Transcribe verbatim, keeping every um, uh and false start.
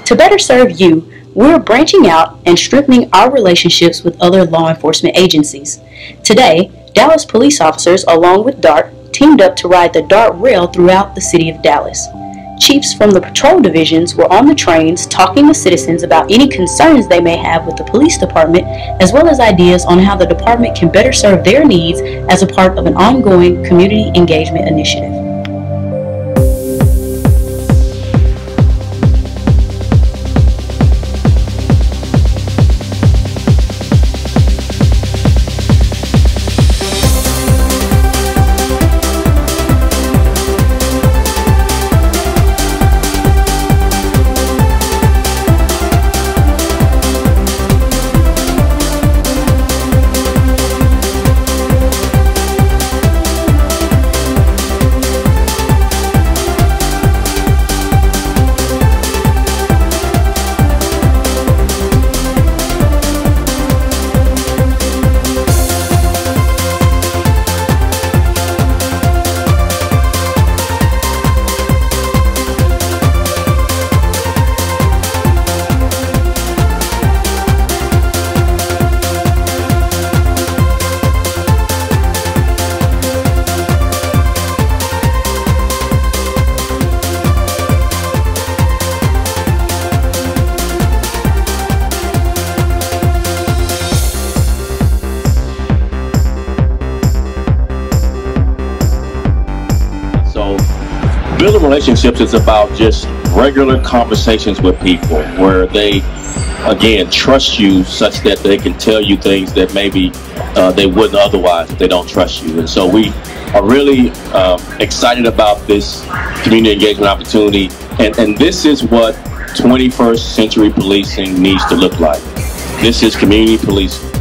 To better serve you, we're branching out and strengthening our relationships with other law enforcement agencies. Today, Dallas police officers, along with DART, teamed up to ride the DART rail throughout the city of Dallas. Chiefs from the patrol divisions were on the trains talking to citizens about any concerns they may have with the police department, as well as ideas on how the department can better serve their needs as a part of an ongoing community engagement initiative. Building relationships is about just regular conversations with people where they, again, trust you such that they can tell you things that maybe uh, they wouldn't otherwise if they don't trust you. And so we are really um, excited about this community engagement opportunity. And, and this is what twenty-first century policing needs to look like. This is community policing.